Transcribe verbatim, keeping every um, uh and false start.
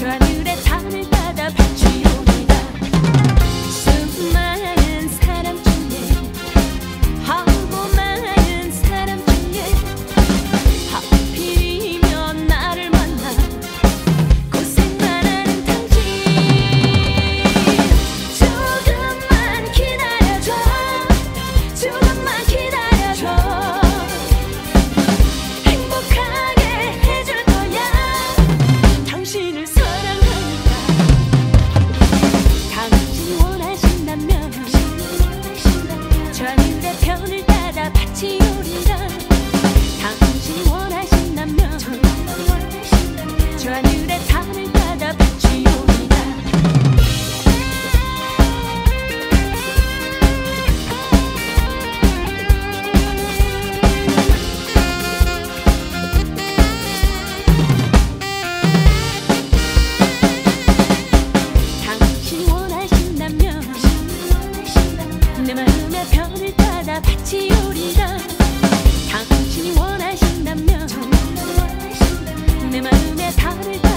저 하늘의 달을 따다 같이 오리라. 수많은 사람 중에 하고 많은 사람 중에 하필이면 나를 만나 고생만 하는 당신. 조금만 기다려줘, 조금만 기다려줘. 행복하게 해줄 거야, 당신을 사랑하니까. 당신이 원하신다면 저 하늘의 별을 따다 같이 오리라. 당신이 원하신다면 저 하늘의 달을 따다 같이 오리라. 당신이 원하신다면 내 마음의 별을 따다 같이 오리라. 당신이 원하신다면 내 마음의 달을